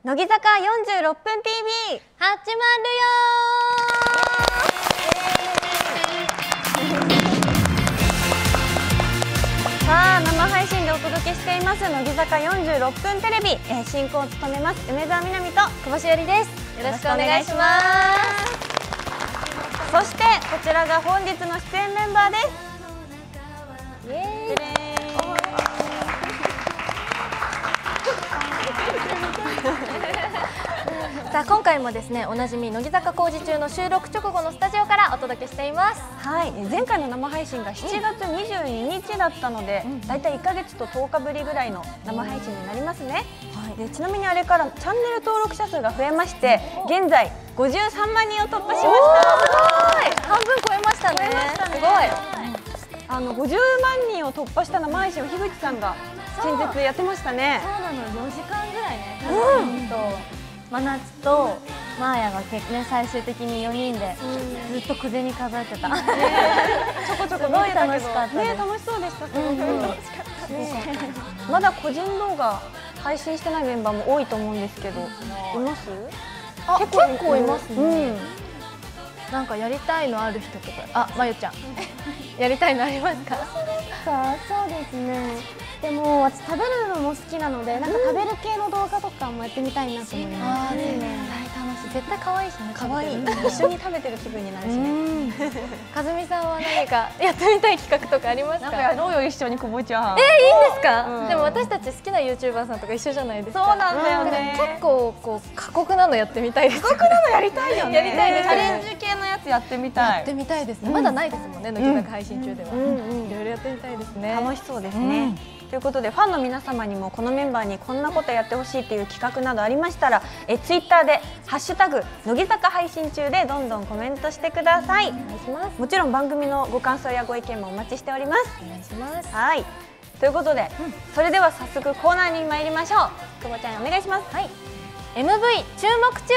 乃木坂46分 TV 始まるよさあ、生配信でお届けしています乃木坂46分テレビ、進行を務めます梅澤美波と久保しおりです。よろしくお願いします。 そしてこちらが本日の出演メンバーです。 イエーイ。さあ今回もですね、おなじみ乃木坂工事中の収録直後のスタジオからお届けしています。 はい、前回の生配信が7月22日だったので、だいたい1ヶ月と10日ぶりぐらいの生配信になりますね。でちなみにあれからチャンネル登録者数が増えまして、現在53万人を突破しました。 すごい、半分超えましたね。すごい。 50万人を突破した生配信を樋口さんが先日やってましたね。 そうなの、4時間ぐらいね。真夏とマーヤが最終的に4人でずっと小銭数えてた。ちょこちょこすごい楽しかったね。 楽しそうでした。まだ個人動画配信してないメンバーも多いと思うんですけど、います？ 結構いますね。なんかやりたいのある人とか、あ、まゆちゃんやりたいのありますか？ そうですね。でも私食べるのも好きなので、なんか食べる系の動画とかもやってみたいなと思います。 絶対楽しい。絶対可愛いしね。 可愛い。一緒に食べてる気分になるしね。 かずみさんは何かやってみたい企画とかありますか？ なんかやろうよ、一緒にこぼちゃん。 いいんですか？でも私たち好きな YouTuber さんとか一緒じゃないですか。 そうなんだよね。 結構こう過酷なのやってみたいです。 過酷なのやりたいよね。 やりたいです。 チャレンジ系のやつやってみたい。 やってみたいですね。まだないですもんね、乃木坂配信中では。いろいろやってみたいですね。 楽しそうですね。ということでファンの皆様にもこのメンバーにこんなことやってほしいっていう企画などありましたら、ツイッターでハッシュタグ乃木坂配信中でどんどんコメントしてください。お願いします。もちろん番組のご感想やご意見もお待ちしております。 お願いします。 はい。ということで、それでは早速コーナーに参りましょう。久保ちゃんお願いします。 はい。MV 注目中。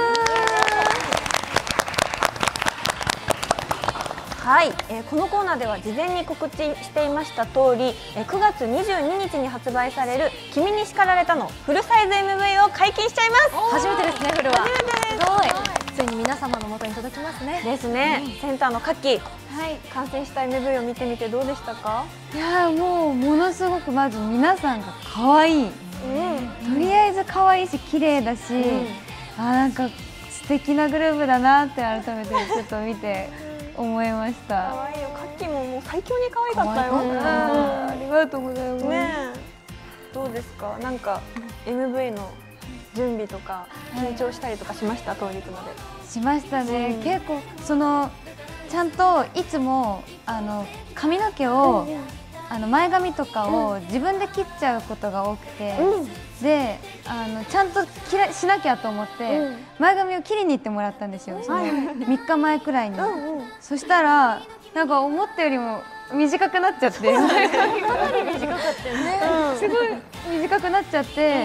はい、このコーナーでは事前に告知していました通り、9月22日に発売される「君に叱られた」のフルサイズ MV を解禁しちゃいます。 初めてですね、フルは。 初めてです。 すごい。ついに皆様の元に届きますね。 ですね。センターのカッキー、完成した MV を見てみてどうでしたか？ いやもうものすごくまず皆さんが可愛い。とりあえず可愛いし綺麗だし、なんか素敵なグループだなって改めてちょっと見て。思いました。 可愛いよ、カッキーももう最強に可愛かったよ。 ありがとうございます。 ね、どうですか？なんか MV の準備とか緊張したりとかしました？当日まで。 しましたね。結構ちゃんといつも髪の毛を前髪とかを自分で切っちゃうことが多くて、でちゃんとしなきゃと思って前髪を切りに行ってもらったんですよ。その3日前くらいに。そしたらなんか思ったよりも短くなっちゃって、かなり短かったよね。すごい短くなっちゃって。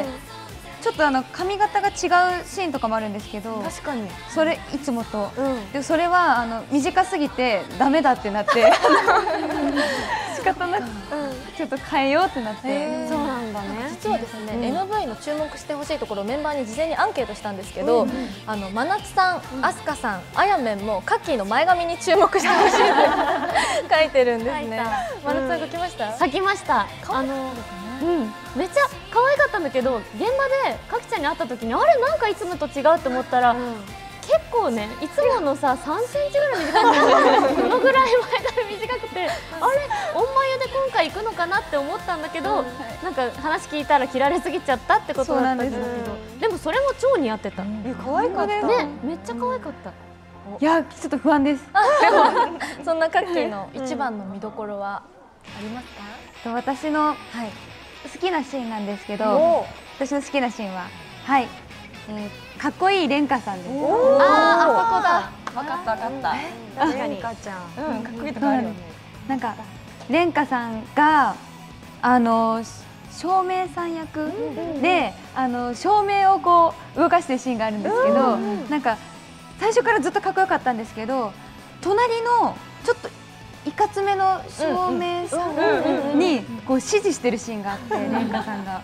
ちょっと髪型が違うシーンとかもあるんですけど、 確かにそれいつもと、でそれは短すぎてダメだってなって仕方なくちょっと変えようってなって。 そうなんだね。 実はですね、MV の注目してほしいところをメンバーに事前にアンケートしたんですけど、真夏さん、飛鳥さん、あやめんもカッキーの前髪に注目してほしいって書いてるんですね。真夏さん書きました？ 咲きました。めっちゃ可愛かったんだけど、現場でかきちゃんに会った時にあれなんかいつもと違うって思ったら、結構ね、いつものさ3センチぐらい短いんだよ。そのぐらい前髪短くて、あれオンマユで今回行くのかなって思ったんだけど、なんか話聞いたら切られすぎちゃったってことだったんだけど、でもそれも超似合ってた。 可愛かったね、めっちゃ可愛かった。 いやちょっと不安です。 そんなカッキーの一番の見どころはありますか？ 私の好きなシーンなんですけど、私の好きなシーンはかっこいいレンカさんです。 あそこだ。 わかったわかった。確かに。レンカちゃん。かっこいいとこあるよね。 なんかレンカさんが照明さん役で照明をこう動かしてるシーンがあるんですけど、なんか最初からずっとかっこよかったんですけど、隣のちょっといかつめの照明さんにこう指示してるシーンがあって、レンカさんが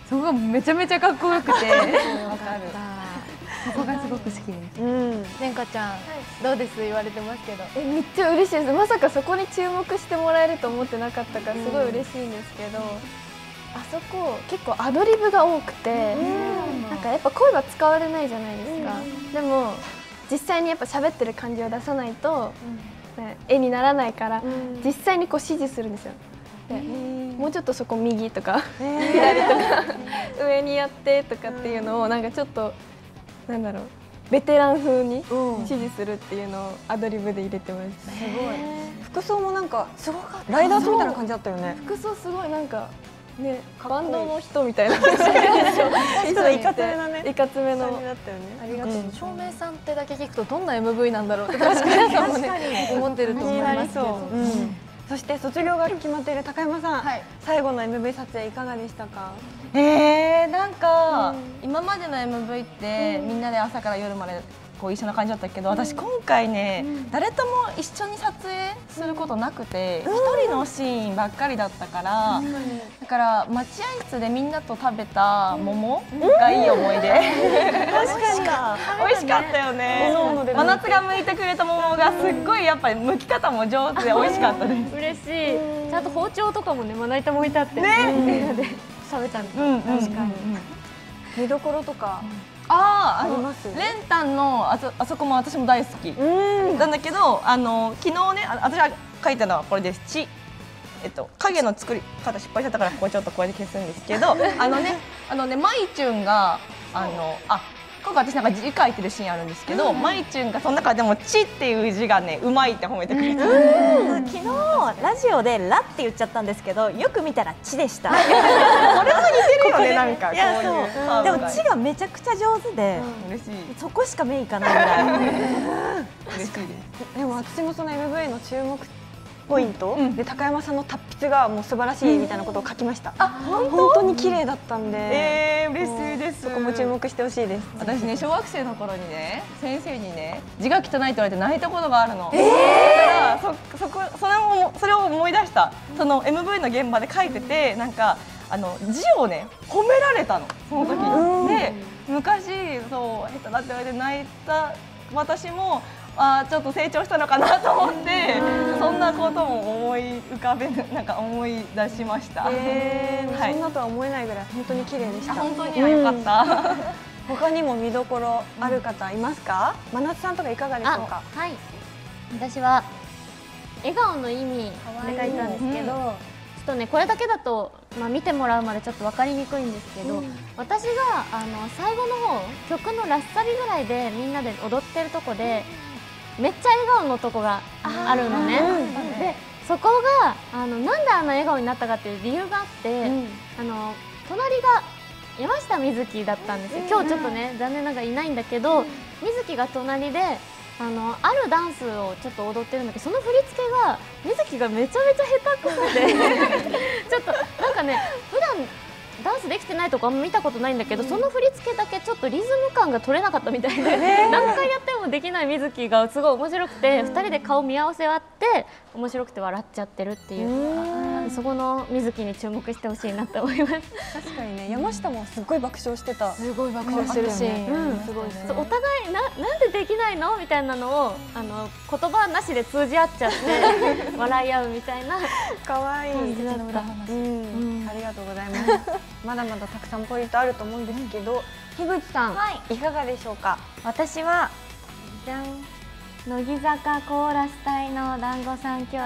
そこがめちゃめちゃかっこよくてわかる。 そこがすごく好きです。 れんかちゃん、どうです言われてますけど。 めっちゃ嬉しいです。まさかそこに注目してもらえると思ってなかったからすごい嬉しいんですけど、あそこ結構アドリブが多くて、なんかやっぱ声は使われないじゃないですか。でも実際にやっぱ喋ってる感じを出さないと、絵にならないから、実際にこう指示するんですよ。でもうちょっとそこ右とか左とか上にやってとかっていうのをなんかちょっとなんだろう、ベテラン風に指示するっていうのをアドリブで入れてました。 すごい。服装もなんかすごかった。ライダースみたいな感じだったよね。 服装すごいなんかね、バンドの人みたいな感じでいかつめなね。 いかつめの。 だったよね。 ありがとう。 照明さんってだけ聞くとどんな MV なんだろうって確かに皆さんもね思ってると思いますけど。 そして卒業が決まっている高山さん、最後の MV 撮影いかがでしたか？ なんか、今までの MV ってみんなで朝から夜までこう一緒な感じだったけど、私今回ね、誰とも一緒に撮影することなくて、一人のシーンばっかりだったから、だから待合室でみんなと食べた桃がいい思い出。 確かに美味しかったよね。真夏が剥いてくれた桃がすっごいやっぱり剥き方も上手で美味しかったです。 嬉しい。ちゃんと包丁とかもね、まな板も置いてあってみんなで食べたんです。確かに。 見どころとかあります？ 練炭のあそこも私も大好きなんだけど、昨日ね、私が書いたのはこれです。影の作り方失敗しちゃったからここちょっとこうやって消すんですけど、まいちゅんが今回私なんか字書いてるシーンあるんですけど、まいちゅんがその中でも「ち」っていう字がねうまいって褒めてくれた。 昨日ラジオで「ラ」って言っちゃったんですけど、よく見たら「ち」でした。 これも似てるよね、なんかこういう。 でも「ち」がめちゃくちゃ上手で、 嬉しい。 そこしか目いかないぐらい嬉しいです。 でも私もその MV の注目ポイントで高山さんの達筆がもう素晴らしいみたいなことを書きました。本当に綺麗だったんで、 嬉しいです。 そこも注目してほしいです。 私ね、小学生の頃にね、先生にね、字が汚いって言われて泣いたことがあるの。だからそれを思い出した。その MV の現場で書いてて、なんか字をね褒められたの、その時に。で、昔そう下手だって言われて泣いた私も。ちょっと成長したのかなと思って、そんなことも思い出しました。 そんなとは思えないぐらい本当に綺麗でした。 本当に良かった。 他にも見どころある方いますか？真夏さんとかいかがでしょうか？ はい。私は笑顔の意味で書いたんですけど、ちょっとねこれだけだと見てもらうまでちょっと分かりにくいんですけど、私が最後の方曲のラスサビぐらいでみんなで踊ってるとこで。めっちゃ笑顔のとこがあるのね。でそこがなんであんな笑顔になったかっていう理由があって、隣が山下美月だったんですよ。今日ちょっとね残念ながらいないんだけど、美月が隣であるダンスをちょっと踊ってるんだけど、その振り付けが美月がめちゃめちゃ下手くそでちょっとなんかね、普段ダンスできてないとこあんま見たことないんだけど、その振り付けだけちょっとリズム感が取れなかったみたいで、何回やってもできないみずきがすごい面白くて、2人で顔見合わせあって面白くて笑っちゃってるっていう、そこのみずきに注目してほしいなって思います。 確かにね、山下もすごい爆笑してた。 すごい爆笑してるシーン、すごいお互いなんでできないのみたいなのを言葉なしで通じ合っちゃって笑い合うみたいな可愛い感じだった。 ありがとうございます。まだまだたくさんポイントあると思うんですけど、樋口さん、いかがでしょうか？ 私はじゃん、乃木坂コーラス隊の団子三兄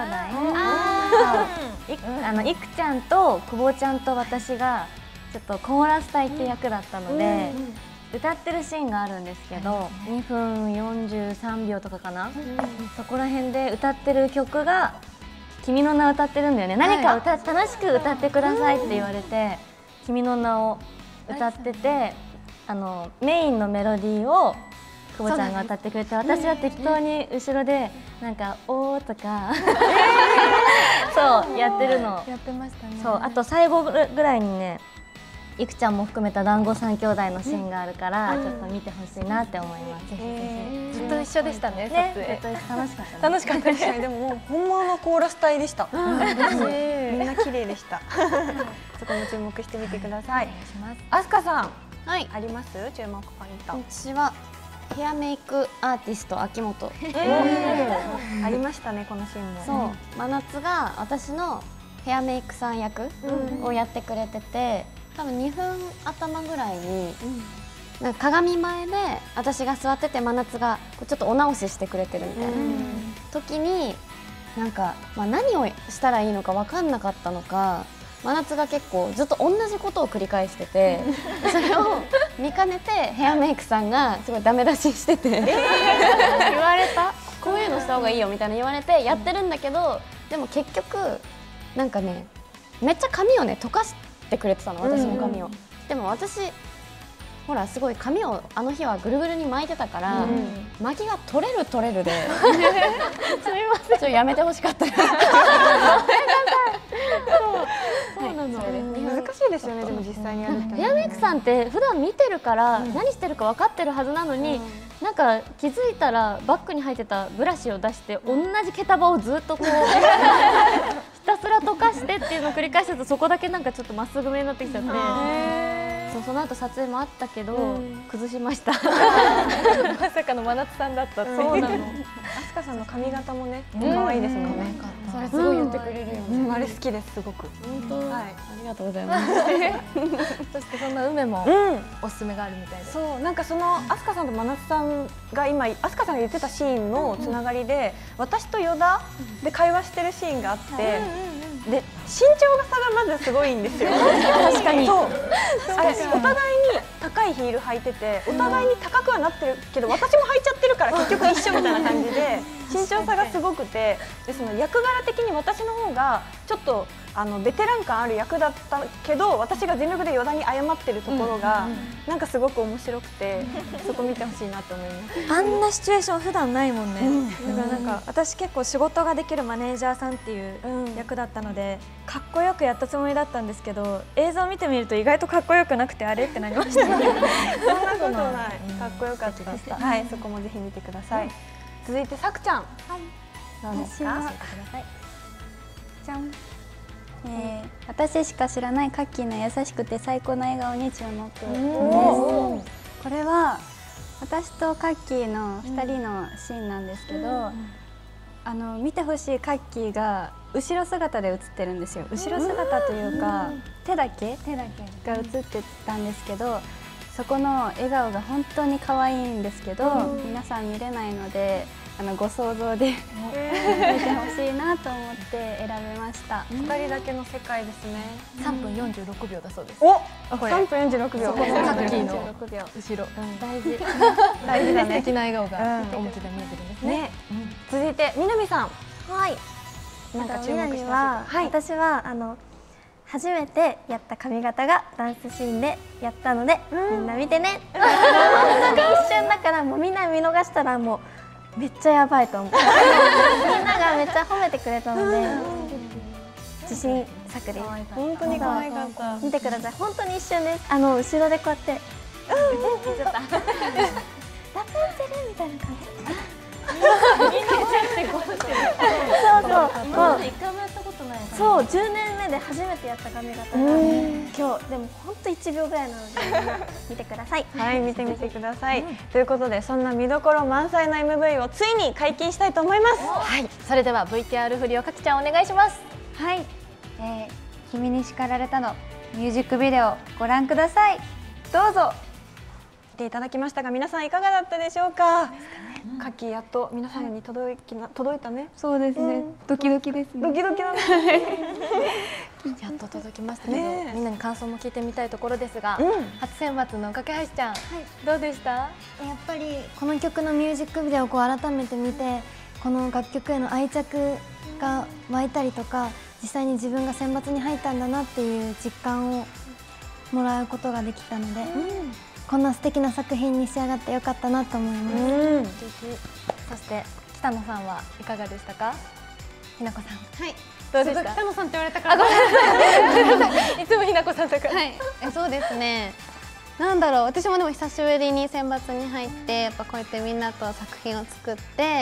弟、いくちゃんと久保ちゃんと私がちょっとコーラス隊って役だったので、歌ってるシーンがあるんですけど、2分43秒とかかな、そこら辺で歌ってる曲が「君の名」歌ってるんだよね。何か楽しく歌ってくださいって言われて「君の名」を歌ってて、メインのメロディーを久保ちゃんが歌ってくれて、私は適当に後ろでなんか「おー」とかそうやってるの。 やってましたね。 そう、あと最後ぐらいにね、 いくちゃんも含めた団子三兄弟のシーンがあるから、ちょっと見てほしいなって思います。ぜひぜひ。 ずっと一緒でしたね、撮影。 ずっと楽しかった。 楽しかったです。 でももう本物のコーラス隊でした。みんな綺麗でした。そこも注目してみてください。あすかさん、 はい、 あります？注目ポイント。 私はヘアメイクアーティスト秋元。 ありましたね、このシーンも。 そう、真夏が私のヘアメイクさん役をやってくれてて、多分2分頭ぐらいに、なんか鏡前で私が座ってて真夏がちょっとお直ししてくれてるみたいな時に、なんか、何をしたらいいのか分かんなかったのか、真夏が結構ずっと同じことを繰り返してて、それを見かねてヘアメイクさんがすごいダメ出ししてて、言われた、こういうのした方がいいよみたいな言われてやってるんだけど、でも結局なんかね、めっちゃ髪をね溶かしてくれてたの、私の髪を。でも私ほらすごい髪をあの日はぐるぐるに巻いてたから、巻きが取れるですみません、ちょっとやめてほしかった。 そうなの。 難しいですよね、でも実際にやるって。 ヘアメイクさんって普段見てるから何してるか分かってるはずなのに、なんか気づいたらバッグに入ってたブラシを出して同じ毛束をずっとこうひたすら溶かしてっていうのを繰り返してると、そこだけなんかちょっとまっすぐめになってきちゃって。そう、その後撮影もあったけど、崩しました。 まさかの真夏さんだったっていう。 そうなの。あすかさんの髪型もね、可愛いですもんね。 それすごい言ってくれるよね。 あれ好きです、すごく。 本当。はい、ありがとうございます。 そしてそんな梅もおすすめがあるみたいで。 そう、なんかそのあすかさんと真夏さんが今あすかさんが言ってたシーンのつながりで、私と依田で会話してるシーンがあって、で身長が差がまずすごいんですよ。確かに。そう。あれお互いに高いヒール履いてて、お互いに高くはなってるけど、私も履いちゃってるから結局一緒みたいな感じで身長差がすごくて、でその役柄的に私の方がちょっとベテラン感ある役だったけど、私が全力で依田に謝ってるところがなんかすごく面白くて、そこ見てほしいなと思います。 あんなシチュエーション普段ないもんね。だからなんか私結構仕事ができるマネージャーさんっていう役だったので、かっこよくやったつもりだったんですけど、映像を見てみると意外とかっこよくなくて、あれってなりました。 そんなことない。かっこよかったです。はい、そこもぜひ見てください。続いてさくちゃん。はい。どうですか？教えてください。 じゃん。私しか知らないカッキーの優しくて最高な笑顔に注目です。これは私とカッキーの2人のシーンなんですけど、見てほしいカッキーが後ろ姿で写ってるんですよ。後ろ姿というか手だけが写ってたんですけど、そこの笑顔が本当に可愛いんですけど、皆さん見れないのでご想像で見てほしいなと思って選べました。 2人だけの世界ですね。 3分46秒だそうです。 お、3分46秒。 そこのカッキーの後ろ、大事。大事だね。素敵な笑顔が表で見えてるんですね。 続いて南さん。 はい。 なんか注目南は、私は初めてやった髪型がダンスシーンでやったので、みんな見てね。本当に一瞬だからもうみんな見逃したらもうめっちゃやばいと思う。みんながめっちゃ褒めてくれたので自信作です。 本当に可愛かった。 見てください。本当に一瞬です。後ろでこうやって言っちゃった。ラプンツェルみたいな感じ。そう、10年目で初めてやった髪型が今日でも本当1秒ぐらいなのでみんな見てください。 はい、見てみてください。ということでそんな見どころ満載の MV をついに解禁したいと思います。 はい、それでは VTR 振りをかきちゃんお願いします。 はい、君に叱られたのミュージックビデオご覧ください。どうぞ。 見ていただきましたが、皆さんいかがだったでしょうか。カッキーやっと皆様に届いたね。 そうですね。ドキドキですね。 ドキドキだね。 やっと届きましたけど、みんなに感想も聞いてみたいところですが、初選抜の架橋ちゃん、どうでした？ やっぱりこの曲のミュージックビデオを改めて見て、この楽曲への愛着が湧いたりとか、実際に自分が選抜に入ったんだなっていう実感をもらうことができたので、こんな素敵な作品に仕上がってよかったなと思います。 そして北野さんはいかがでしたか？ ひなこさん。 はい。 どうでした？ 北野さんって言われたから。 いつもひなこさんだから。 はい。そうですね。なんだろう、私もでも久しぶりに選抜に入ってやっぱこうやってみんなと作品を作って、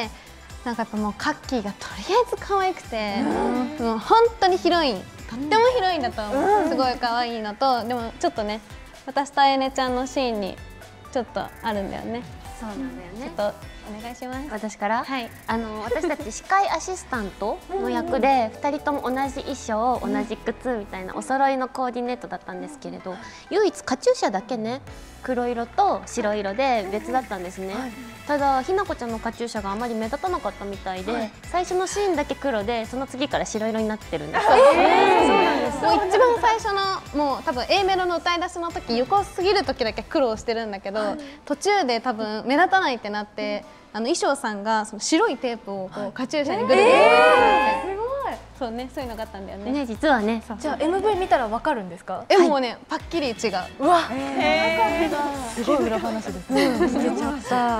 なんかやっぱもうカッキーがとりあえず可愛くて、もう本当にヒロイン、とってもヒロインだと思う。すごい可愛いのと、でもちょっとね、私とあやねちゃんのシーンにちょっとあるんだよね。 そうなんだよね。 ちょっとお願いします。 私から、 はい。 私たち司会アシスタントの役で2人とも同じ衣装、同じ靴みたいなお揃いのコーディネートだったんですけれど、唯一カチューシャだけね黒色と白色で別だったんですね。ただひなこちゃんのカチューシャがあまり目立たなかったみたいで、最初のシーンだけ黒でその次から白色になってるんです。そうなんです。 もう一番最初のもう多分 A メロの歌い出しの時横すぎる時だけ苦労してるんだけど、途中で多分目立たないってなって、衣装さんがその白いテープをこうカチューシャにぐるぐる巻いてすごい。そうね、そういうのがあったんだよね。 ね、実はね。 じゃあ MV 見たらわかるんですか？ もうね、パッキリ違う。 うわ、すごい裏話ですね。聞けちゃった。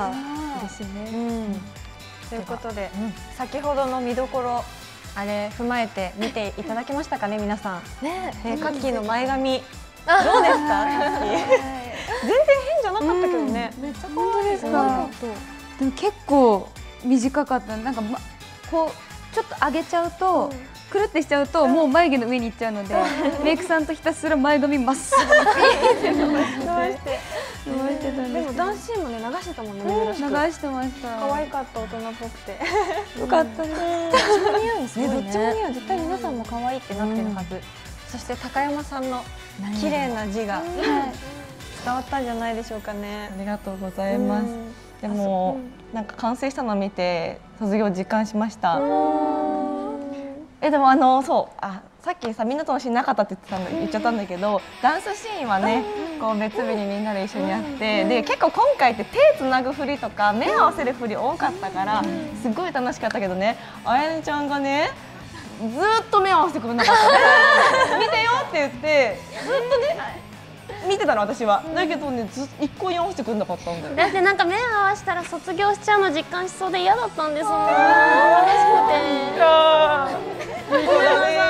嬉しいね。 ということで、先ほどの見どころあれ踏まえて見ていただけましたかね、皆さん。ね、カッキーの前髪どうですか？全然変じゃなかったけどね。めっちゃ可愛いですか？ でも結構短かった。なんかこうちょっと上げちゃうと、くるってしちゃうともう眉毛の上に行っちゃうので、メイクさんとひたすら前髪まっすぐ伸ばしてたんです。 でもダンスシーンもね流してたもんね、珍しく。 流してました。 可愛かった、大人っぽくて。 よかったです。 どっちも似合うですね。どっちも似合う。絶対皆さんも可愛いってなってるはず。そして高山さんの綺麗な字が伝わったんじゃないでしょうかね。 ありがとうございます。でもなんか完成したのを見て卒業実感しました。でもそうさっきさみんなとのシーンなかったって言っちゃったんだけど、ダンスシーンはねこう別日にみんなで一緒にやって、で結構今回って手つなぐ振りとか目合わせる振り多かったからすごい楽しかったけどね、あやねちゃんがねずっと目合わせてくれなかったね。見てよって言ってずっとね見てたの私は。だけどね一向に合わせてくれなかったんだよ。 だってなんか目合わせたら卒業しちゃうの実感しそうで嫌だったんですもん。楽しくて。 そうだね。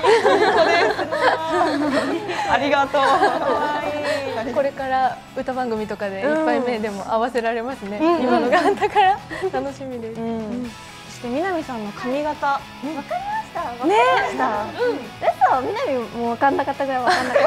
ありがとう。 これから歌番組とかでいっぱい目でも合わせられますね。今のがあったから楽しみです。 そして南さんの髪型。 わかりました。わかりました。嘘、南も分かんなかったぐらい分かんなかった。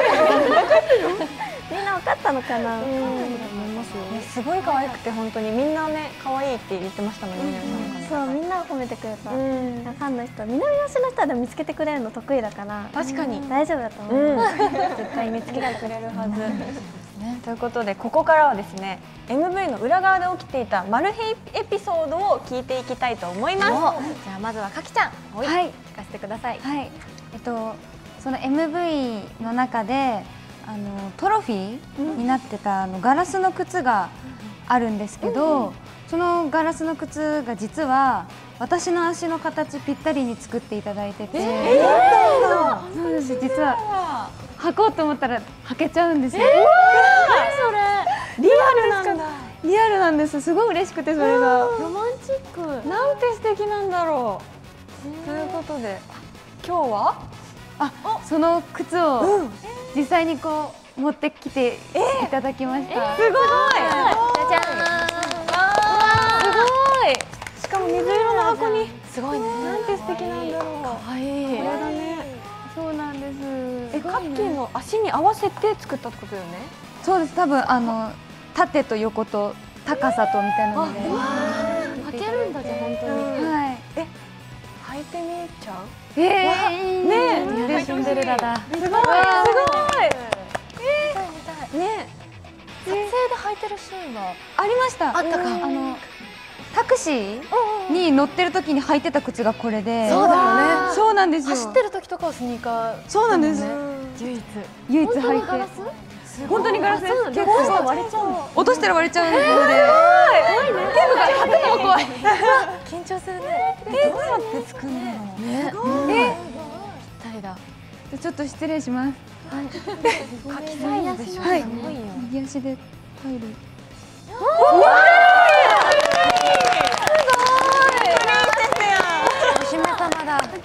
みんな分かったのかな。 すごい可愛くて本当にみんなね可愛いって言ってましたもんね、南さんの髪型。 そう、みんな褒めてくれた。ファンの人、南推しの人はでも見つけてくれるの得意だから。 確かに大丈夫だと思う。 絶対見つけてくれるはず。ということでここからはですね MV の裏側で起きていたマル秘エピソードを聞いていきたいと思います。 じゃあまずはかきちゃん、はい、聞かせてください。 はい、その MV の中でトロフィーになってたガラスの靴があるんですけど、そのガラスの靴が実は私の足の形ぴったりに作っていただいてて、そうです。実は履こうと思ったら履けちゃうんですよ。 それリアルなんだ。 リアルなんです。すごい嬉しくて、それがロマンチック。なんて素敵なんだろう。ということで今日はその靴を実際にこう持ってきていただきました。 すごい。 じゃじゃーん。 すごい。しかも水色の箱に。 すごいね。 なんて素敵なんだろう。 可愛い。 これだね。 そうなんです。 カッキーの足に合わせて作ったってことよね。 そうです。多分縦と横と高さとみたいなので履けるんだじゃ本当に。 はい。 履いてみちゃう？ ねえ、シンデレラだ。 すごい。すごい。 ね、撮影で履いてるシーンはありました。 あったか。 タクシーに乗ってる時に履いてた靴がこれで。 そうだよね。 そうなんですよ。 走ってる時とかはスニーカー。 そうなんです。唯一履いて。本当にガラスです。結構割れちゃう。落としたら割れちゃうので。すごいね。全部が履くのも怖い。 緊張するね。 どうやって作るの？ ね。ぴったりだ。 ちょっと失礼します。 書きたいでしょ。 はい。右足でタイル。 お姫様だ。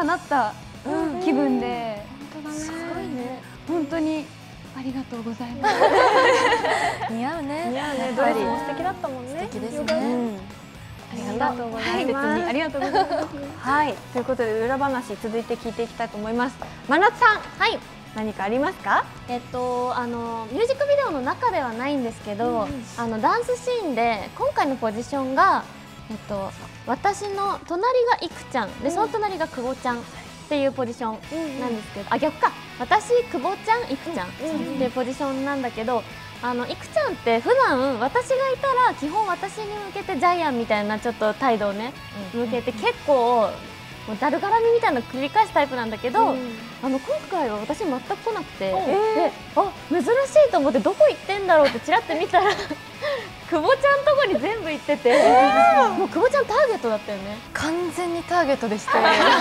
叶った気分で、本当にありがとうございます。 似合うね。 似合うね。ドレスも素敵だったもんね。 素敵ですね。 ありがとうございます。 ありがとうございます。 はい、ということで裏話続いて聞いていきたいと思います。真夏さん、 はい。 何かありますか？ ミュージックビデオの中ではないんですけど、ダンスシーンで今回のポジションが、私の隣がいくちゃんで、その隣がくぼちゃんっていうポジションなんですけど、あ、逆か、私くぼちゃんいくちゃんっていうポジションなんだけど、いくちゃんって普段私がいたら基本私に向けてジャイアンみたいなちょっと態度をね、向けて結構もうだるがらみみたいなの繰り返すタイプなんだけど、今回は私全く来なくて、で、あ、珍しいと思ってどこ行ってんだろうってちらって見たら久保ちゃんとこに全部行ってて、もう久保ちゃんターゲットだったよね。 完全にターゲットでして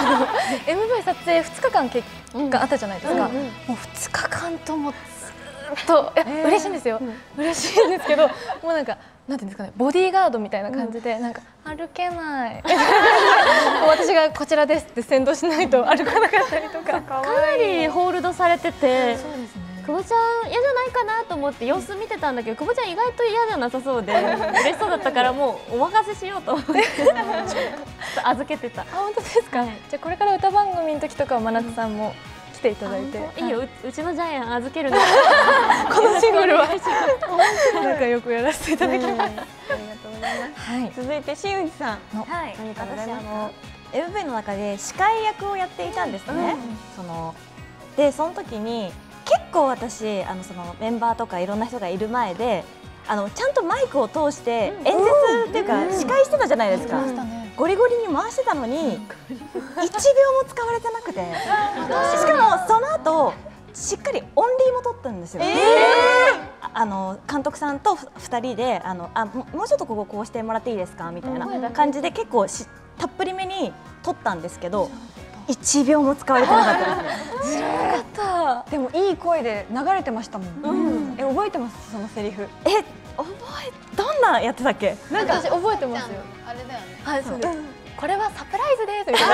MV 撮影2日間があったじゃないですか。もう2日間ともずっと嬉しいんですよ。嬉しいんですけど、もうなんかなんていうんですかね、ボディーガードみたいな感じで、なんか歩けないもう私がこちらですって先導しないと歩かなかったりとか、 かなりホールドされてて、 そうですね。 久保ちゃん嫌じゃないかなと思って様子見てたんだけど、久保ちゃん意外と嫌じゃなさそうで嬉しそうだったから、もうお任せしようと思って預けてた。 あ、本当ですか。じゃあこれから歌番組の時とかは真夏さんも来ていただいて、 いいよ、うちのジャイアン預けるの。 このシングルは仲良くやらせていただきます。 ありがとうございます。はい、続いて新内さん、 はい、 何かございますか ？MV の中で司会役をやっていたんですね。その時に結構私そのメンバーとかいろんな人がいる前でちゃんとマイクを通して演説っていうか司会してたじゃないですか。ゴリゴリに回してたのに1秒も使われてなくて、しかもその後しっかりオンリーも取ったんですよ。監督さんと2人でもうちょっとここうしてもらっていいですかみたいな感じで結構たっぷりめに取ったんですけど、1秒も使われてなかったですね。知らなかった。 でもいい声で流れてましたもん。覚えてます？そのセリフ。 どんなやってたっけ？ なんか私覚えてますよ。 あれだよね。 はい、そうです。これはサプライズですみたいな。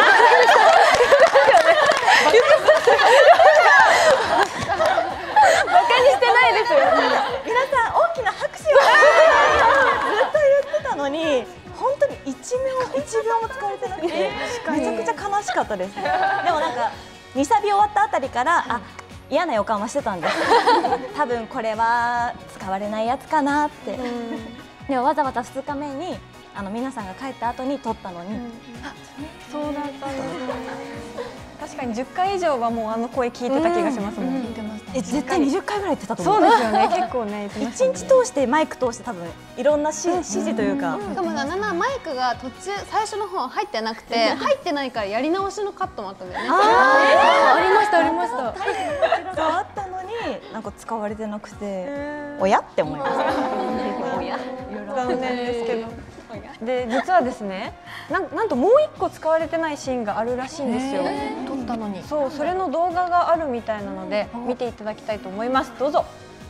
バカにしてないですよ。 皆さん大きな拍手をずっと言ってたのに、本当に1秒も使われてなくて、めちゃくちゃ悲しかったです。でもなんか2サビ終わったあたりから嫌な予感はしてたんです。多分これは使われないやつかなって。でもわざわざ2日目に皆さんが帰った後に撮ったのに、 そうだったんですね。確かに10回以上はもうあの声聞いてた気がしますもん。 絶対20回ぐらい言ってたと思う。 そうですよね。結構ね、 1日通してマイク通して多分いろんな指示というか。 しかもさ、マイクが途中最初の方入ってなくて、入ってないからやり直しのカットもあったんだよね。 ありましたありました。 そうあったのになんか使われてなくて、おやって思いました。 残念ですけど。で実はですね、なんともう1個使われてないシーンがあるらしいんですよ。 撮ったのに。 そう、それの動画があるみたいなので見ていただきたいと思います。どうぞ。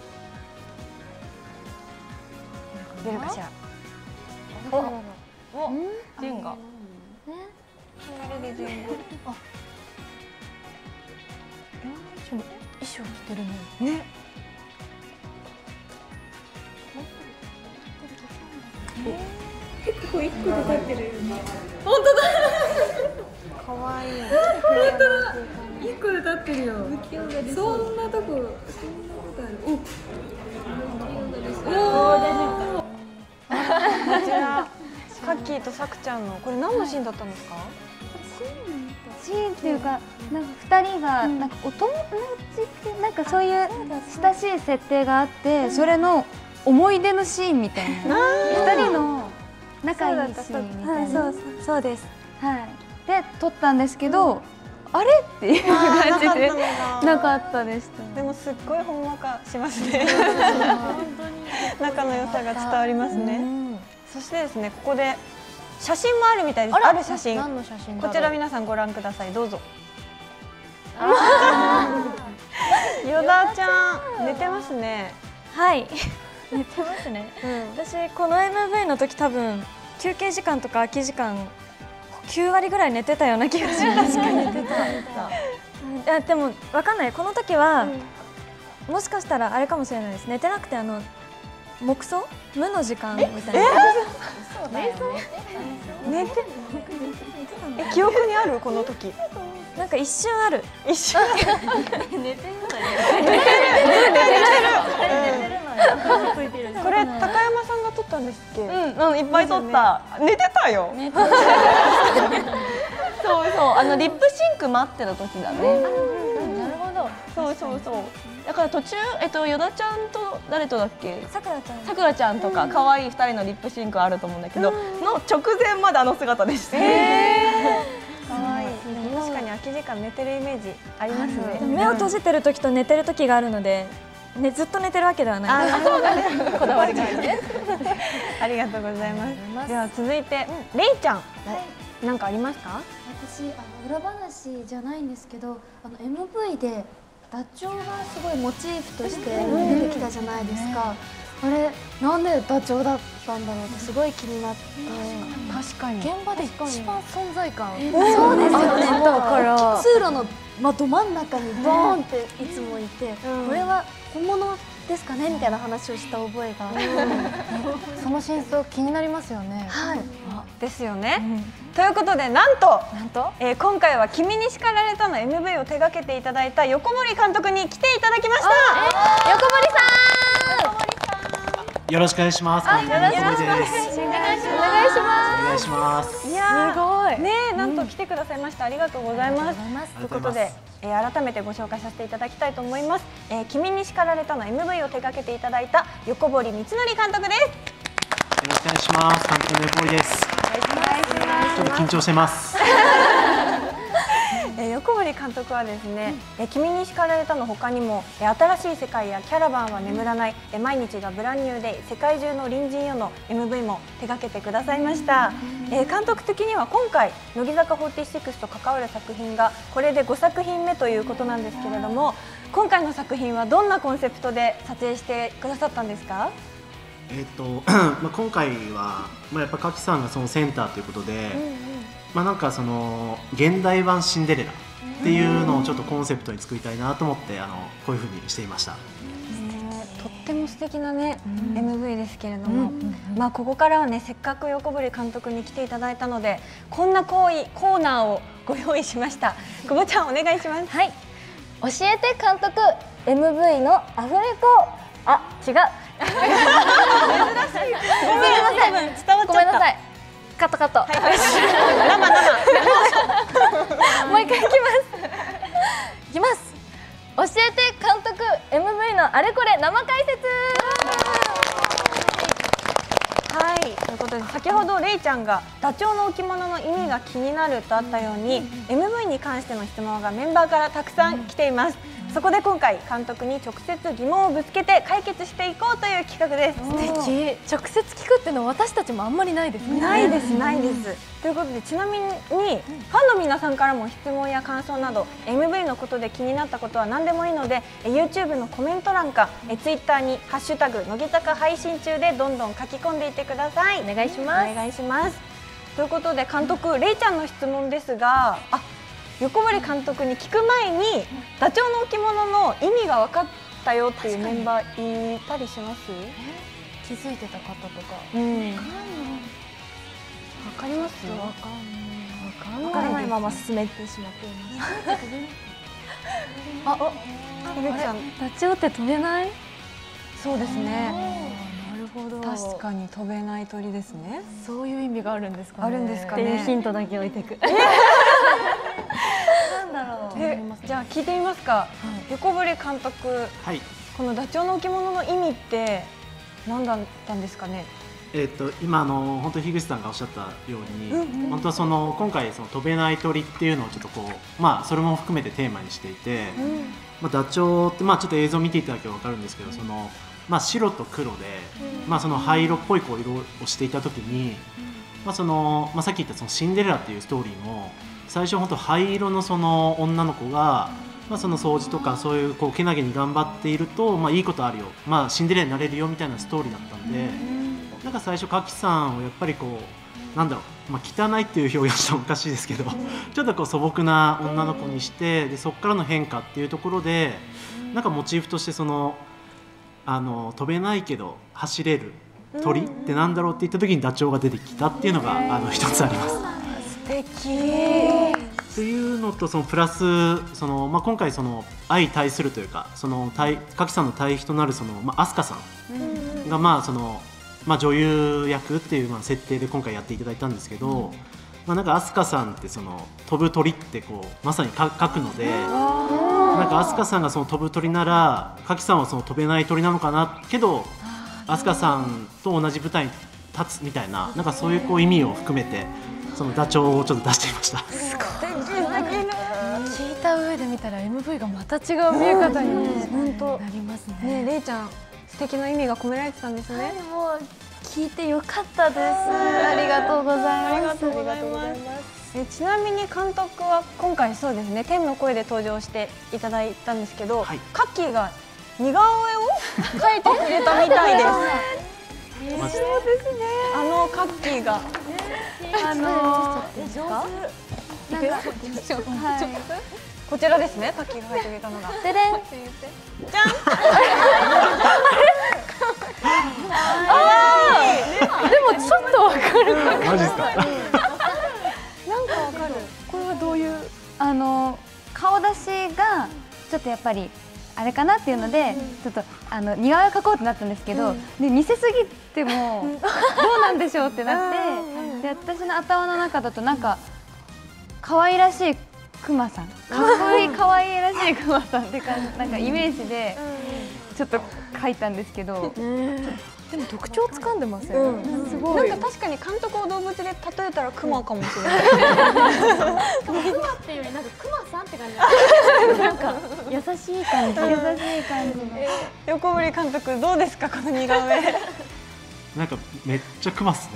出るかしら。 お、ジェンガ。 衣装着てるね。 ね。 結構1個で立ってる。 本当だ。可愛い。 本当だ。1個で立ってるよ。そんなとこある。 こちらカッキーとさくちゃんのこれ何のシーンだったんですか？ シーンっていうか、なんか2人がなんかお友達ってなんかそういう親しい設定があって、それの思い出のシーンみたいな、2人の仲いいシーンみたいな。 そうです。 はい。で撮ったんですけど、あれっていう感じでなかったでした。 でもすっごいほんわかしますね。仲の良さが伝わりますね。そしてですね、ここで写真もあるみたいです。ある写真。 何の写真だろう。 こちら皆さんご覧ください。どうぞ。よだちゃん寝てますね。 はい寝てますね。私この MV の時多分休憩時間とか空き時間 9割ぐらい寝てたような気がします。確かに寝てた。でもわかんない。この時は、もしかしたらあれかもしれないです。寝てなくて黙想無の時間みたいな。 寝て記憶にあるこの時。 なんか一瞬ある。 一瞬。寝てる。これ高山さんが撮ったんですっけ？ うん、いっぱい撮った。寝てたよ。そうそう、リップシンク待ってる時だね。なるほど。そうそうそう。だから途中ヨダちゃんと誰とだっけ？さくらちゃんとか可愛い2人のリップシンクあると思うんだけど、の直前まであの姿でした。 可愛い。確かに空き時間寝てるイメージありますね。 目を閉じてる時と寝てる時があるので、ずっと寝てるわけではない。 そうだね。こだわりがあるね。ありがとうございます。では続いてレイちゃん、なんかありますか？ 私裏話じゃないんですけど、MV でダチョウがすごいモチーフとして出てきたじゃないですか。あれなんでダチョウだったんだろうってすごい気になって。 確かに現場で一番存在感。 そうですよね。だから通路のど真ん中にボーンっていつもいて、これは本物ですかねみたいな話をした覚えが。 その真相気になりますよね。 はい。 ですよね。ということでなんと今回は「君に叱られた」の MV を手掛けていただいた横森監督に来ていただきました。 横森さん。よろしくお願いします。 よろしくお願いします。 お願いします。 いやすごいね、なんと来てくださいました。ありがとうございます。ということで改めてご紹介させていただきたいと思います。君に叱られたの MV を手掛けていただいた横堀光則監督です。 よろしくお願いします。監督の横堀です。ちょっと緊張してます。 横堀監督はですね、君に叱られたの他にも新しい世界やキャラバンは眠らない、毎日がブランニューで世界中の隣人よの MV も手掛けてくださいました。監督的には今回乃木坂46と関わる作品がこれで5作品目ということなんですけれども、今回の作品はどんなコンセプトで撮影してくださったんですか？ 今回は、やっぱ柿さんがそのセンターということで、なんかその現代版シンデレラっていうのをちょっとコンセプトに作りたいなと思ってこういうふうにしていました。 とっても素敵なね、MV ですけれども、ここからはね、せっかく横堀監督に来ていただいたのでこんなコーナーをご用意しました。久保ちゃんお願いします。 はい、教えて監督 MV のアフレコ。あ、違う。 珍しい。 ごめんなさい。カットカット。 生。 もう一回いきます。いきます。教えて監督 MV のあれこれ生解説。 はい、ということで先ほどレイちゃんがダチョウの置物の意味が気になるとあったように、MV に関しての質問がメンバーからたくさん来ています。そこで今回監督に直接疑問をぶつけて解決していこうという企画です。 素敵。直接聞くっていうのは私たちもあんまりないですね。 ないです。ということで、ちなみにファンの皆さんからも質問や感想など MV のことで気になったことは何でもいいので YouTube のコメント欄か Twitter にハッシュタグ乃木坂配信中でどんどん書き込んでいってください。 お願いします。 お願いします。ということで監督、レイちゃんの質問ですが、横堀監督に聞く前にダチョウの置物の意味が分かったよっていうメンバーいたりします？ 気づいてた方とか。 分かります？ 分からないまま進めてしまっています。 ダチョウって飛べない？ そうですね。 なるほど。 確かに飛べない鳥ですね。 そういう意味があるんですかね。 あるんですかっていうね。 ヒントだけ置いていく。 なんだろう。 じゃあ聞いてみますか。横堀監督、このダチョウの置物の意味って何だったんですかね。 今本当に樋口さんがおっしゃったように、本当は今回飛べない鳥っていうのをちょっとそれも含めてテーマにしていて、ダチョウってちょっと映像を見ていただけば分かるんですけど、白と黒で、その灰色っぽい色をしていた時に、さっき言ったシンデレラっていうストーリーも最初本当灰色の女の子が、その掃除とかそういうけなげに頑張っていると、いいことあるよ、シンデレラになれるよみたいなストーリーだったんで、なんか最初柿さんをやっぱりなんだろう、汚いっていう表現はちょっとおかしいですけど、ちょっとこう素朴な女の子にして、でそこからの変化っていうところで、なんかモチーフとしてその飛べないけど走れる鳥ってなんだろうって言った時にダチョウが出てきたっていうのが一つあります。 素敵っていうのと、そのプラス今回相対するというか、かきさんの対比となる飛鳥さんが女優役っていう設定で今回やっていただいたんですけど、なんか飛鳥さんって飛ぶ鳥ってまさに書くので、なんか飛鳥さんが飛ぶ鳥ならかきさんは飛べない鳥なのかなけど、飛鳥さんと同じ舞台に立つみたいな、なんかそういう意味を含めてダチョウをちょっと出してみました。 聞いた上で見たら MV がまた違う見え方になりますね。 れいちゃん、素敵な意味が込められてたんですね。 もう聞いてよかったです。ありがとうございます。ありがとうございます。 ちなみに監督は今回そうですね、天の声で登場していただいたんですけど、カッキーが似顔絵を描いてくれたみたいです。そうですね。カッキーがこちらですね、カッキーが描いてくれたのが。 でれん。 じゃん。 でもちょっとわかる。 マジですか。 なんかわかる。 これはどういう顔出しがちょっとやっぱりあれかなっていうので、ちょっと似顔絵描こうってなったんですけど、で見せすぎてもどうなんでしょうってなって、で私の頭の中だとなんか可愛らしいクマさん、かっこいい可愛いらしいクマさんって感じ、なんかイメージでちょっと描いたんですけど。 でも特徴つかんでますよね。 すごい。なんか確かに監督を動物で例えたらクマかもしれない。 クマっていうよりなんかクマさんって感じ。なんか優しい感じ。優しい感じ。 横堀監督どうですか、この似顔絵。 なんかめっちゃクマっすね。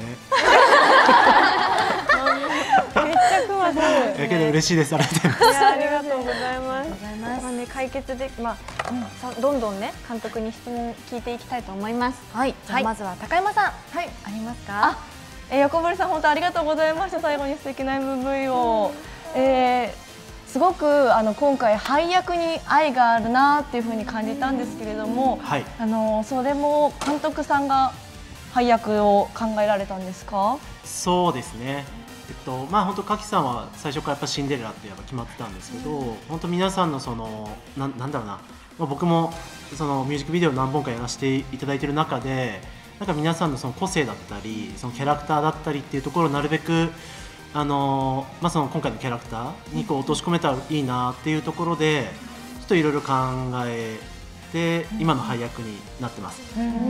めっちゃクマだ。 けど嬉しいです。ありがとうございます。 ありがとうございます。解決でどんどんね監督に質問聞いていきたいと思います。 はい。じゃあまずは高山さん、ありますか？ 横堀さん本当ありがとうございました。最後に素敵な MV を。すごく今回配役に愛があるなっていうふうに感じたんですけれども、それも監督さんが配役を考えられたんですか？ そうですね。本当かきさんは最初からやっぱシンデレラってやっぱ決まってたんですけど、本当皆さんのなんだろうな、僕もミュージックビデオ何本かやらせていただいている中で、なんか皆さんの個性だったりキャラクターだったりっていうところをなるべく今回のキャラクターに落とし込めたらいいなっていうところで、ちょっといろいろ考えて今の配役になってます。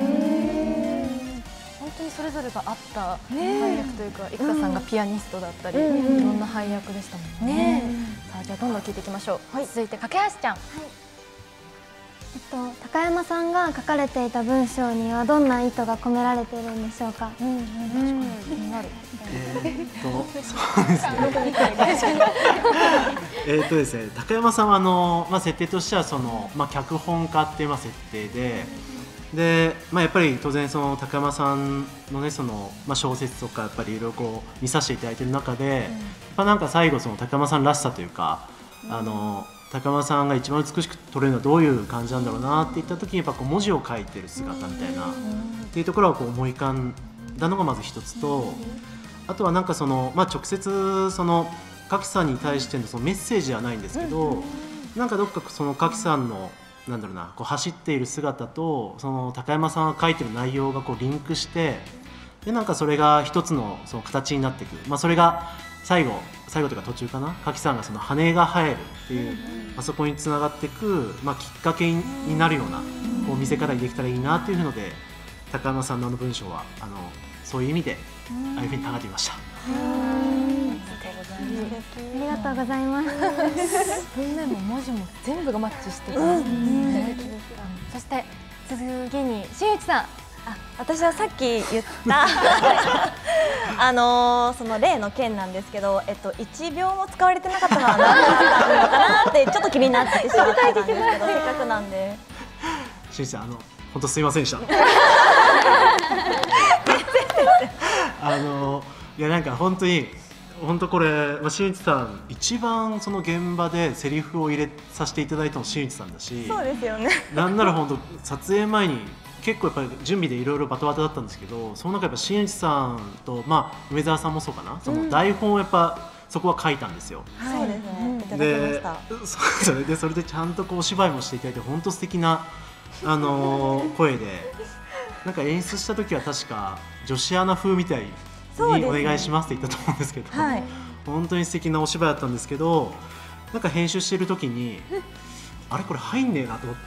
本当にそれぞれがあった配役というか、生田さんがピアニストだったり、いろんな配役でしたもんね。さあ、じゃあどんどん聞いていきましょう。続いて架橋ちゃん。 高山さんが書かれていた文章にはどんな意図が込められているんでしょうか。気になる。 そうですね。高山さんは設定としては脚本家っていう設定で、やっぱり当然高山さんのね小説とかやっぱりいろいろ見させていただいている中で、なんか最後高山さんらしさというか、高山さんが一番美しく撮れるのはどういう感じなんだろうなっていった時に、やっぱ文字を書いてる姿みたいなっていうところは思い浮かんだのがまず一つと、あとはなんか直接かきさんに対してのメッセージはないんですけど、なんかどっかかきさんのなんだろうな、走っている姿と高山さんが書いてる内容がリンクして、でなんかそれが一つの形になっていく、それが最後というか途中かな、かきさんが羽が生えるっていう、そこにつながっていく、きっかけになるような見せ方にできたらいいなっていうので、高山さんの文章はそういう意味でああいうふうに考えてみました。 ありがとうございます。 文面も文字も全部がマッチしていますね。そして次に新内さん。 私はさっき言ったその例の件なんですけど、1秒も使われてなかったのは何だったのかなってちょっと気になってしまったんですけど、せっかくなんで。 新内さん、本当すみませんでした。いいやなんか本当にこれ新内さん一番その現場でセリフを入れさせていただいたの新内さんだし、 そうですよね。 なんなら本当撮影前に結構やっぱり準備でいろいろバタバタだったんですけど、その中やっぱ新内さんと梅沢さんもそうかな、その台本をやっぱそこは書いたんですよ。 そうですね。いただきました。 それでちゃんとこうお芝居もしていただいて本当素敵な声で、なんか演出した時は確か女子アナ風みたいにお願いしますって言ったと思うんですけど、本当に素敵なお芝居だったんですけど、なんか編集している時にあれこれ入んねえなと思って。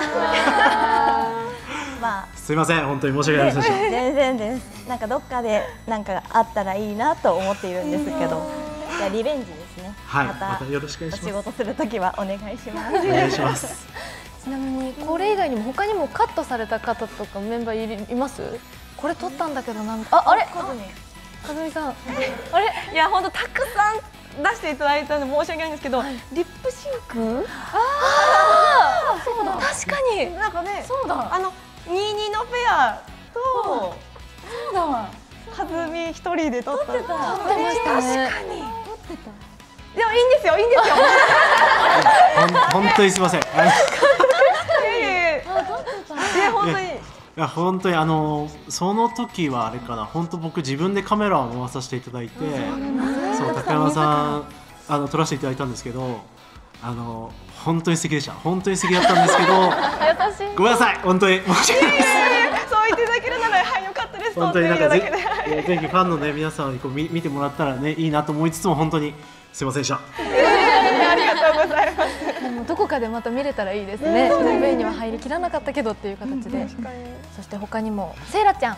すいません本当に申し訳ないです。 全然です。なんかどっかでなんかあったらいいなと思っているんですけど、じゃあリベンジですね。 はい。 またよろしくお願いします。 お仕事する時はお願いします。 お願いします。 ちなみにこれ以外にも他にもカットされた方とかメンバーいます？これ撮ったんだけどなんかあれかずみさんあれいや本当たくさん出していただいたので申し訳ないんですけど、リップシンクそうだ確かになんかねそうだ 22のフェアとそうだわかずみ一人で撮った。 確かにでもいいんですよいいんですよ。 本当にすみません。 本当に。 いや本当にその時はあれかな、本当僕自分でカメラを回させていただいて、そう高山さん撮らせていただいたんですけど、本当に素敵でした。本当に素敵だったんですけど、ごめんなさい本当に申し訳ないです。 そう言っていただけるならはいよかったです。 本当になんかぜひファンのね皆さんにこう見てもらったらねいいなと思いつつも本当にすいませんでした。 ありがとうございます。 でもどこかでまた見れたらいいですね。MV には入りきらなかったけどっていう形で。そして他にもセイラちゃん。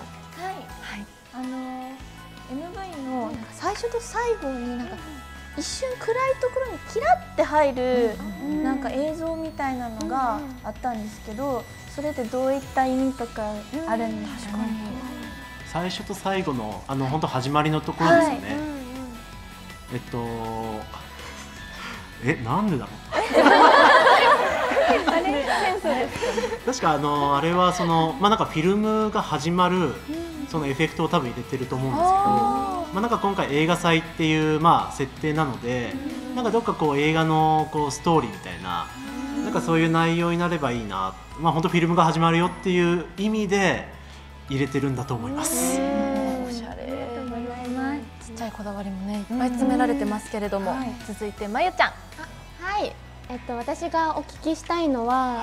MV の最初と最後になんか一瞬暗いところにキラって入るなんか映像みたいなのがあったんですけど、それってどういった意味とかあるんですかね。 最初と最後の本当始まりのところですよね。なんでだろう。確かあれはなんかフィルムが始まるそのエフェクトを多分入れてると思うんですけど、なんか今回映画祭っていう設定なので、なんかどっかこう映画のストーリーみたいな、なんかそういう内容になればいいな、本当フィルムが始まるよっていう意味で入れてるんだと思います。 おしゃれ。ちっちゃいこだわりもねいっぱい詰められてますけれども、続いてまゆちゃん。 はい、私がお聞きしたいのは、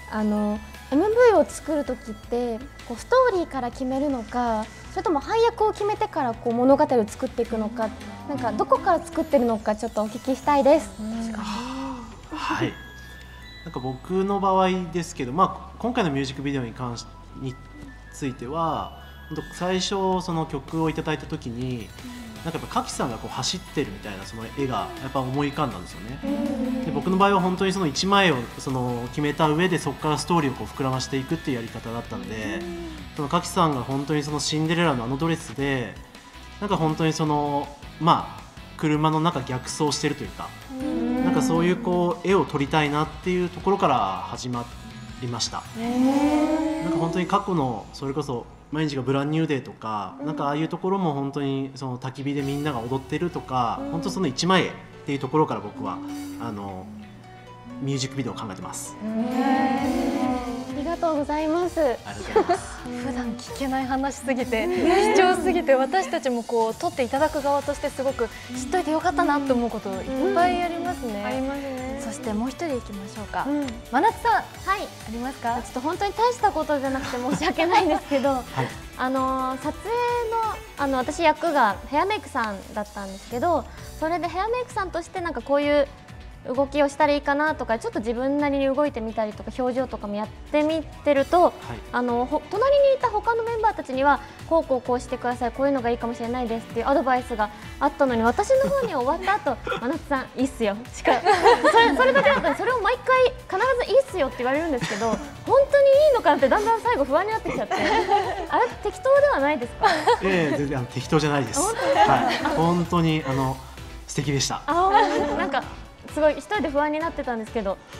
MV を作る時ってストーリーから決めるのか、それとも配役を決めてから物語を作っていくのか、なんかどこから作ってるのかちょっとお聞きしたいです。 はい。なんか僕の場合ですけど、今回のミュージックビデオについては、最初その曲をいただいた時に。なんかやっぱカキさんが走ってるみたいなその絵がやっぱ思い浮かんだんですよね。で僕の場合は本当にその1枚を決めた上でそこからストーリーを膨らましていくっていうやり方だったんで、そのカキさんが本当にそのシンデレラのドレスでなんか本当に車の中逆走してるというか、なんかそういう絵を撮りたいなっていうところから始まりました。なんか本当に過去のそれこそ毎日がブランニューデーとか、なんかああいうところも本当にその焚き火でみんなが踊ってるとか、本当その一枚絵っていうところから僕はミュージックビデオを考えてます。 ありがとうございます。 ありがとうございます。 普段聞けない話すぎて貴重すぎて、私たちも撮っていただく側としてすごく知っといてよかったなと思うこといっぱいありますね。 ありますね。 そしてもう一人いきましょうか。真夏さん、ありますか？ ちょっと本当に大したことじゃなくて申し訳ないんですけど、撮影の私役がヘアメイクさんだったんですけど、それでヘアメイクさんとしてなんかこういう動きをしたらいいかなとか、ちょっと自分なりに動いてみたりとか表情とかもやってみてると、隣にいた他のメンバーたちにはこうしてください、こういうのがいいかもしれないですっていうアドバイスがあったのに、私の方には終わった後真夏さんいいっすよしかそれだけだったんで、それを毎回必ずいいっすよって言われるんですけど、本当にいいのかなってだんだん最後不安になってきちゃって、あれ適当ではないですか？ 全然適当じゃないです。本当に素敵でした。 なんかすごい一人で不安になってたんですけど、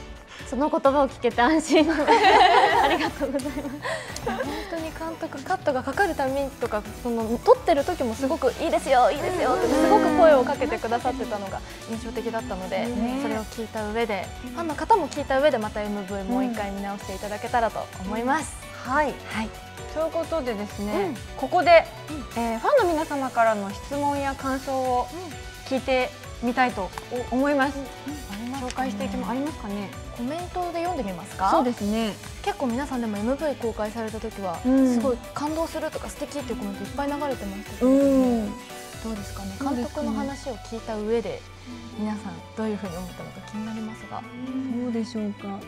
その言葉を聞けて安心。ありがとうございます。 本当に監督カットがかかるたびとかその撮ってる時もすごくいいですよいいですよってすごく声をかけてくださってたのが印象的だったので、それを聞いた上でファンの方も聞いた上でまた MV もう一回見直していただけたらと思います。 はい、ということでですね、ここで、ファンの皆様からの質問や感想を聞いてみたいと思います。紹介していきます。ありますかね。 コメントで読んでみますか。 そうですね。 結構皆さんでも MV 公開された時はすごい感動するとか素敵っていうコメントいっぱい流れてましたけど、どうですかね。監督の話を聞いた上で皆さんどういうふうに思ったのか気になりますが。 どうでしょうか。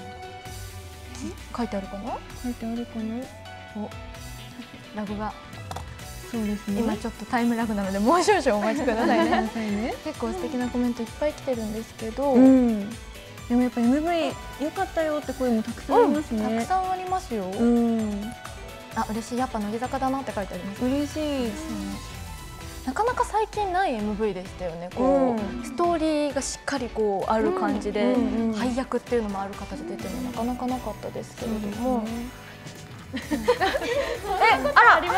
書いてあるかな。 書いてあるかな。 お、ラグが。 そうですね。 今ちょっとタイムラグなのでもう少々お待ちくださいね。結構素敵なコメントいっぱい来てるんですけど、 でもやっぱ MV 良かったよって声もたくさんありますね。 たくさんありますよ。あ、嬉しい。やっぱ乃木坂だなって書いてあります。 嬉しいですね。 なかなか最近ない MV でしたよね。こうストーリーがしっかりこうある感じで配役っていうのもある形で出てるのなかなかなかったですけれども。 あら、残念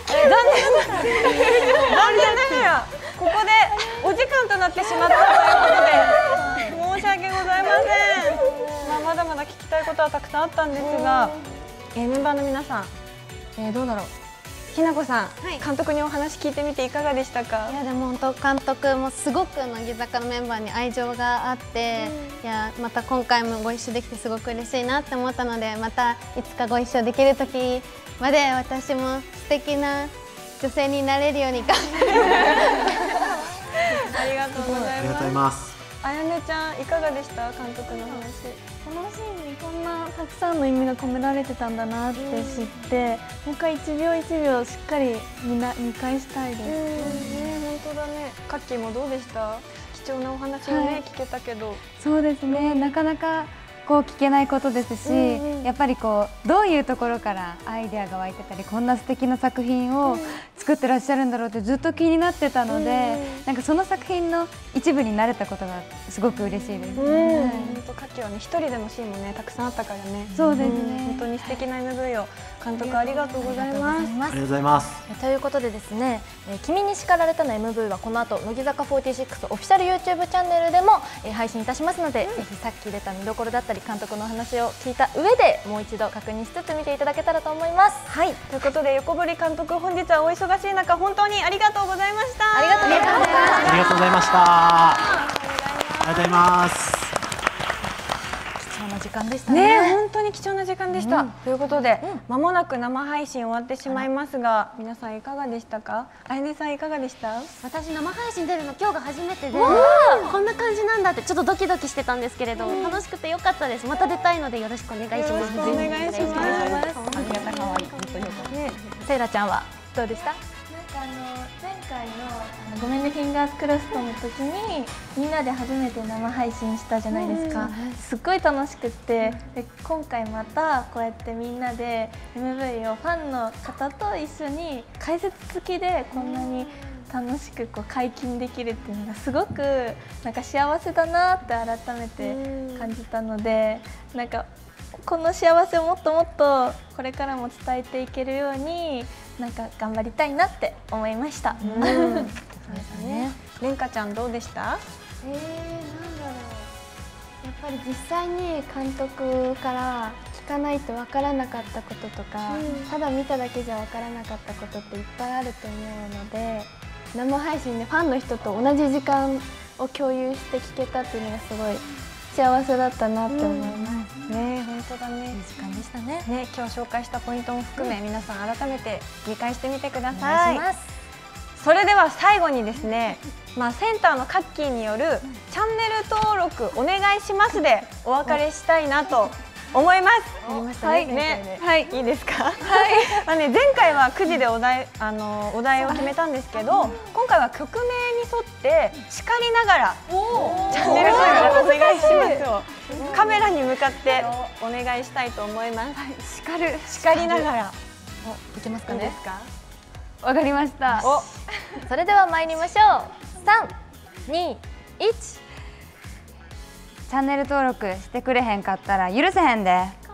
ながらここでお時間となってしまったということで申し訳ございません。まだまだ聞きたいことはたくさんあったんですが、メンバーの皆さん、どうだろう。ひなこさん、監督にお話聞いてみていかがでしたか。 いやでも本当監督もすごく乃木坂のメンバーに愛情があって、いやまた今回もご一緒できてすごく嬉しいなって思ったので、またいつかご一緒できる時まで私も素敵な女性になれるように頑張ります。 ありがとうございます。 ありがとうございます。 あやねちゃんいかがでした。監督の話。 このシーンにこんなたくさんの意味が込められてたんだなって知って、もう一回一秒一秒しっかり見返したいです。 本当だね。カッキーもどうでした。貴重なお話をね、聞けたけど。 そうですね。なかなかこう聞けないことですし、やっぱりこうどういうところからアイデアが湧いてたり、こんな素敵な作品を作ってらっしゃるんだろうってずっと気になってたので、なんかその作品の一部になれたことがすごく嬉しいです。 本当カッキーはね一人でのシーンもねたくさんあったからね。 そうですね。 本当に素敵な MV を監督ありがとうございます。 ありがとうございます。 ということでですね、君に叱られたの MV はこの後乃木坂46オフィシャル YouTube チャンネルでも配信いたしますので、ぜひさっき出た見どころだったり監督の話を聞いた上でもう一度確認しつつ見ていただけたらと思います。 はい、ということで横堀監督本日はお忙しい中本当にありがとうございました。 ありがとうございました。 ありがとうございました。ありがとうございます。 貴重な時間でしたね。 本当に貴重な時間でした。ということで、まもなく生配信終わってしまいますが、皆さんいかがでしたか。あやねさんいかがでした。 私生配信出るの今日が初めてで、こんな感じなんだってちょっとドキドキしてたんですけれど、楽しくてよかったです。また出たいのでよろしくお願いします。 お願いします。 髪型可愛い。本当によかった。 セイラちゃんはどうでした。 前回のごめんねフィンガークロストの時にみんなで初めて生配信したじゃないですか。すっごい楽しくって、で今回またこうやってみんなで MV をファンの方と一緒に解説付きでこんなに楽しくこう解禁できるっていうのがすごくなんか幸せだなって改めて感じたので、なんかこの幸せをもっともっとこれからも伝えていけるようになんか頑張りたいなって思いました。 そうですね。れんかちゃんどうでした。 なんだろう。やっぱり実際に監督から聞かないとわからなかったこととか、ただ見ただけじゃわからなかったことっていっぱいあると思うので、生配信でファンの人と同じ時間を共有して聞けたっていうのがすごい幸せだったなって思います。 ね、本当だね。 いい時間でしたね。 ね、今日紹介したポイントも含め、皆さん改めて見返してみてください。お願いします。それでは最後にですね、センターのカッキーによるチャンネル登録お願いしますでお別れしたいなと思います。はいね、はい、いいですか。はい。前回は9時でお題を決めたんですけど、今回は曲名に沿って叱りながらチャンネル登録お願いしますをカメラに向かってお願いしたいと思います。叱りながら。 いけますかね。 いいですか。 わかりました。 それでは参りましょう。3、2、1。 チャンネル登録してくれへんかったら許せへんで。